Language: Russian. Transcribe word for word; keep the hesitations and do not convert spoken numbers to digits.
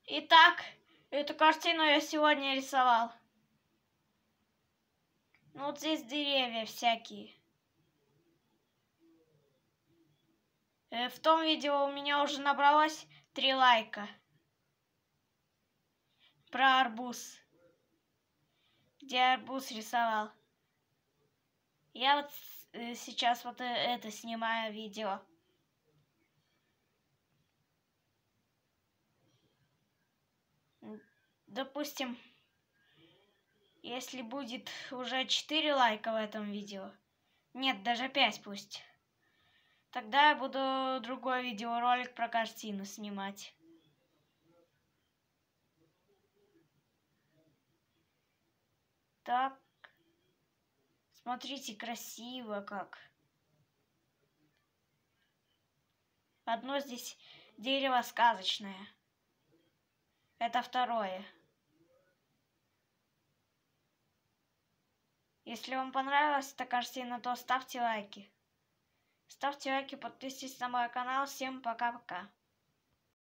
Итак, эту картину я сегодня рисовал. Ну вот здесь деревья всякие. Э, В том видео у меня уже набралось три лайка. Про арбуз. Где арбуз рисовал. Я вот э, сейчас вот э, это снимаю видео. Допустим, если будет уже четыре лайка в этом видео, нет, даже пять пусть, тогда я буду другой видеоролик про картину снимать. Так, смотрите, красиво как. Одно здесь дерево сказочное. Это второе. Если вам понравилась эта картина, то ставьте лайки. Ставьте лайки, подписывайтесь на мой канал. Всем пока-пока.